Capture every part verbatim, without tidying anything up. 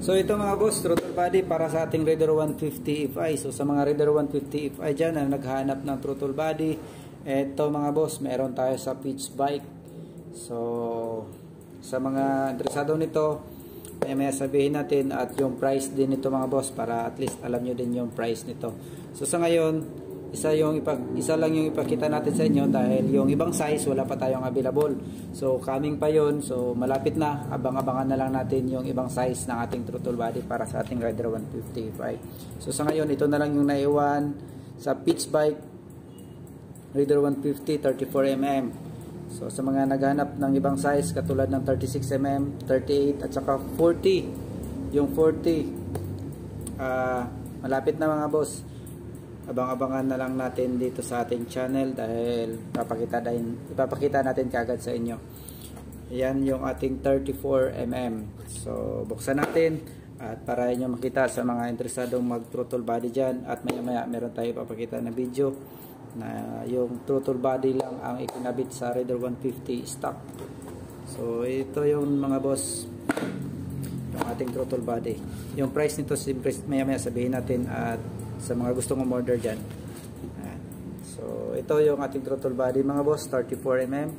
So ito mga boss, throttle body para sa ating Raider one fifty F I. So sa mga Raider one fifty F I dyan na naghahanap ng throttle body, ito mga boss, meron tayo sa Pitch Bike. So sa mga interesado nito, may may sabihin natin at yung price din nito mga boss, para at least alam nyo din yung price nito. So sa ngayon, isa yung ipag, isa lang yung ipakita natin sa inyo dahil yung ibang size wala pa tayong available. So coming pa yon, so malapit na, abang-abangan na lang natin yung ibang size ng ating throttle body para sa ating Raider one fifty F I. So sa ngayon, ito na lang yung naiwan sa Pitch Bike Raider one fifty thirty-four millimeter. So sa mga naghanap ng ibang size katulad ng thirty-six millimeter, thirty-eight at saka forty, yung forty uh, malapit na mga boss. Abang-abangan na lang natin dito sa ating channel dahil ipapakita, din, ipapakita natin kagad sa inyo. Yan yung ating thirty-four millimeter. So buksan natin at para inyo makita sa mga interesadong mag throttle body dyan, at maya maya meron tayo ipapakita na video na yung throttle body lang ang ikinabit sa Raider one fifty stock. So ito yung mga boss, yung ating throttle body. Yung price nito siyempre maya maya sabihin natin at sa mga gustong umorder dyan. So ito yung ating throttle body mga boss, thirty-four millimeter.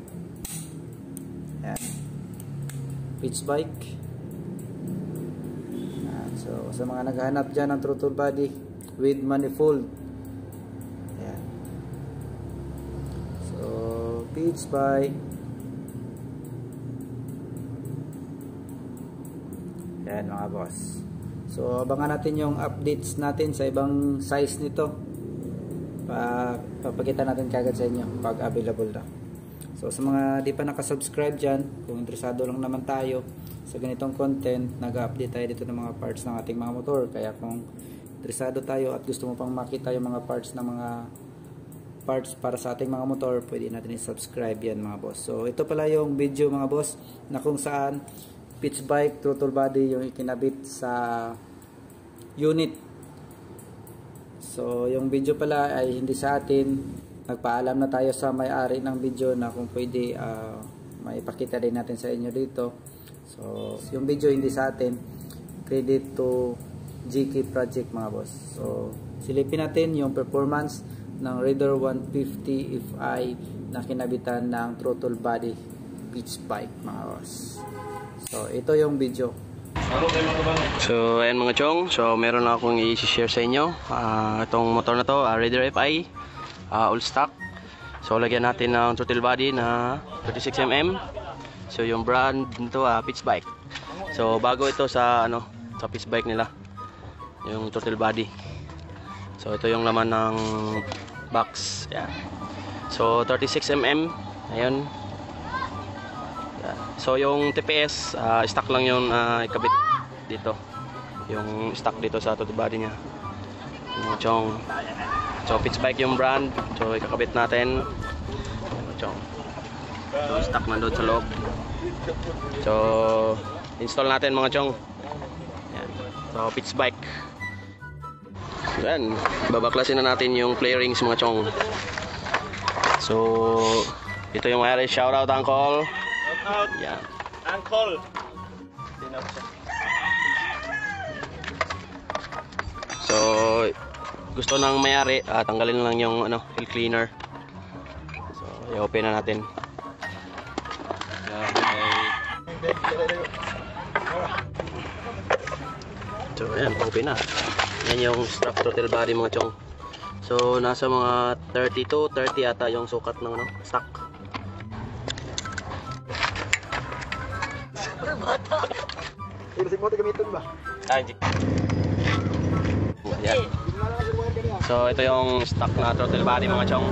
Ayan. Pitch Bike. Ayan. So sa mga naghahanap dyan ng throttle body with manifold, ayan. So Pitch Bike. Ayan mga boss. So abangan natin yung updates natin sa ibang size nito. Pa papakita natin kagad sa inyo pag available na. So sa mga di pa nakasubscribe dyan, kung interesado lang naman tayo sa ganitong content, nag-update tayo dito ng mga parts ng ating mga motor. Kaya kung interesado tayo at gusto mo pang makita yung mga parts ng mga parts para sa ating mga motor, pwede natin i-subscribe yan mga boss. So ito pala yung video mga boss na kung saan Pitch Bike throttle body yung ikinabit sa unit. So yung video pala ay hindi sa atin. Nagpaalam na tayo sa may-ari ng video na kung pwede uh, maipakita din natin sa inyo dito. So yung video hindi sa atin. Credit to G K Project mga boss. So silipin natin yung performance ng Raider one fifty F I na kinabitan ng throttle body Pitch Bike mga boss. So ito yung video. So ayan mga chong, so meron na akong i-share sa inyo. uh, Itong motor na to, uh, Raider F I, uh, all stock. So lagyan natin ng throttle body na thirty-six millimeter. So yung brand nito, uh, Pitch Bike. So bago ito sa ano, sa Pitch Bike nila, yung throttle body. So ito yung laman ng box. Yan. So thirty-six millimeter. Ayun. So yung T P S, uh, stock lang yung uh, ikabit dito. Yung stock dito sa throttle body niya. Yung chong. So Pitch Bike yung brand. So ikakabit natin. Yung chong. So stock nandun sa loob. So install natin mga chong. Yan. So Pitch Bike. Yan. Babaklasin na natin yung play rings mga chong. So ito yung may shoutout uncle. Yeah. Uncle. So gusto nang mayari, uh, tanggalin lang yung ano, heel cleaner. So i-open na natin. So ayan, open na. Yan yung stock throttle body mga chong. So nasa mga thirty-two, thirty ata yung sukat ng ano, stock. Ilusik mo ito gamitin ba? Ah, hindi. Yan. So ito yung stock na throttle body mga chong.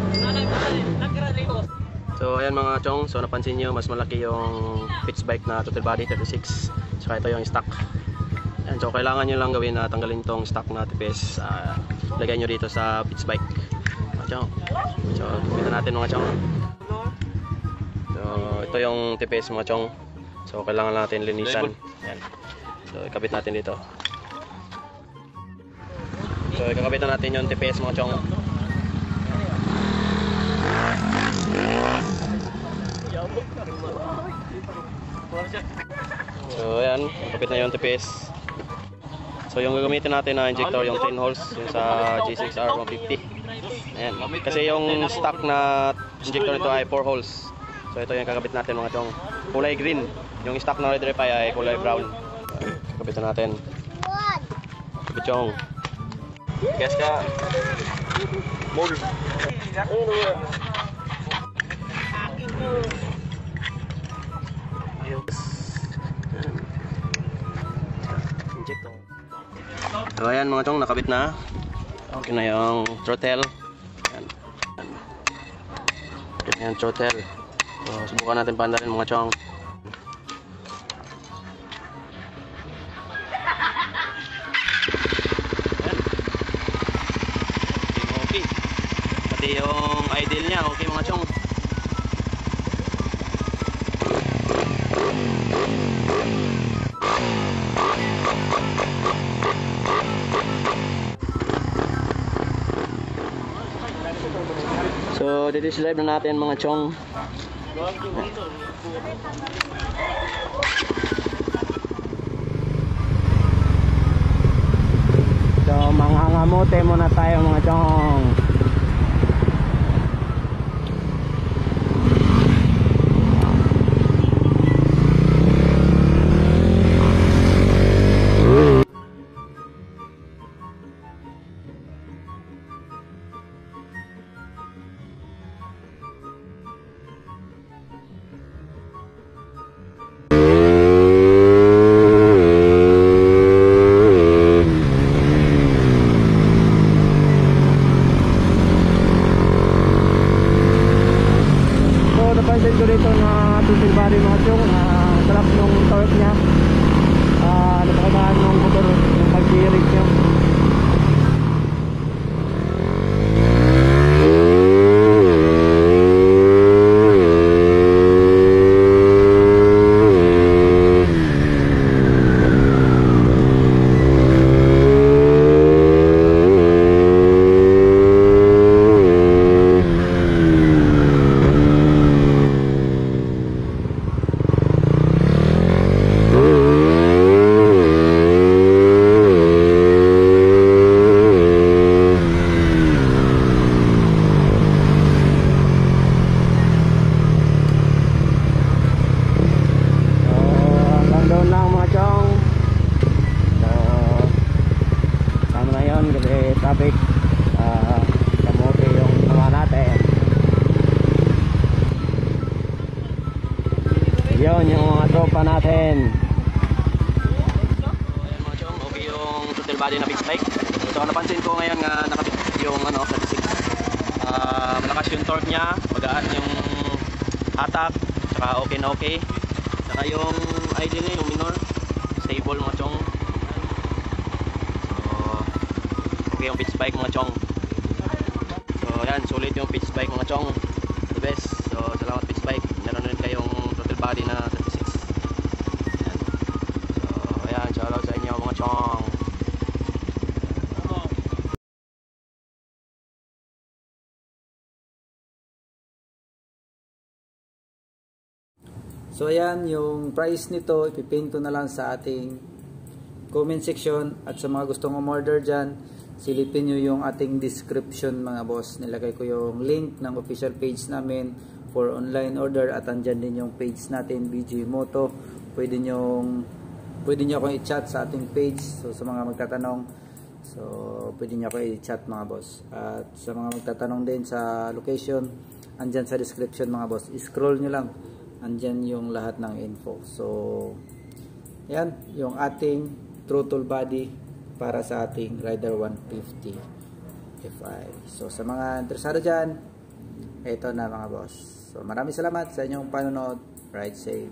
So ayan mga chong, so napansin nyo mas malaki yung Pitch Bike na throttle body thirty-six. So ito yung stock. Yan. So kailangan nyo lang gawin na tanggalin tong stock na T P S. Uh, lagay nyo dito sa Pitch Bike mga chong. So gawin natin mga chong. So ito yung T P S mga chong. So kailangan natin linisan. Yan. So ikabit natin dito. So ikakabit na natin yung T P S mga chong. So So ayan, kapit na yung T P S. So yung gagamitin natin na injector, yung ten holes, yung sa G six R one fifty. Ayan. Kasi yung stock na injector nito ay four holes. So ito yung kakabit natin mga chong. Kulay green. Yung stock na Raider F I ay kulay brown. Kabitan natin. Kabit chong. Gas ka. Mold. Injector. So ayan mga chong, nakabit na. Okay na yung throttle. Ayan. Okay na yung throttle. So subukan natin pandarin mga chong. Okay. Pati yung idle niya, okay mga chong. So, dito live na natin mga chong. So, manghangamote muna tayo mga chong. Napansin ko dito na throttle body mga chong, na sarap nung torque niya, uh, napakagaan nung motor, yung pag-steering niya. Traffic, uh, kamote yung naman natin. Yun yung mga tropa natin. Ayan mga chong, okay yung throttle body na fixed bike. So napansin ko ngayon nga nakabit yung ano, thirty-six. Uh, malakas yung torque nya, magaan yung hatak, saka okay na okay. Saka yung idle nya, yung minor, stable mga chong. Okay yung pitch bike mga chong. So yan, sulit yung pitch bike mga chong. The best. So salamat pitch bike. Meron rin kayong throttle body na thirty-six. Yan. So ayan, shoutout sa inyo mga chong. So ayan, yung price nito ipipaint ko na lang sa ating comment section, at sa mga gustong umorder dyan, silipin nyo yung ating description mga boss. Nilagay ko yung link ng official page namin for online order, at andyan din yung page natin, B G Moto. Pwede nyo pwede nyo akong i-chat sa ating page. So sa mga magtatanong, so pwede nyo akong i-chat mga boss. At sa mga magtatanong din sa location, andyan sa description mga boss. I-scroll nyo lang, andyan yung lahat ng info. So yan yung ating throttle body para sa ating Raider one fifty F I. So sa mga interesado dyan, ito na mga boss. So maraming salamat sa inyong panonood. Ride safe.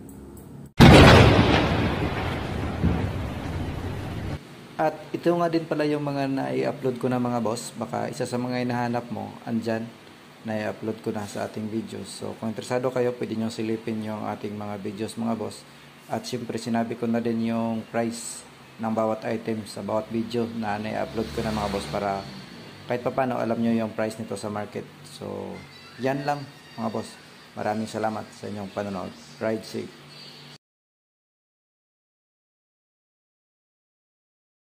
At ito nga din pala yung mga na-i-upload ko na mga boss. Baka isa sa mga hinahanap mo, andyan, na-i-upload ko na sa ating videos. So kung interesado kayo, pwede nyo silipin yung ating mga videos mga boss. At syempre sinabi ko na din yung price ng bawat item sa bawat video na na-upload ko na mga boss, para kahit pa paano alam nyo yung price nito sa market. So yan lang mga boss. Maraming salamat sa inyong panonood. Ride safe.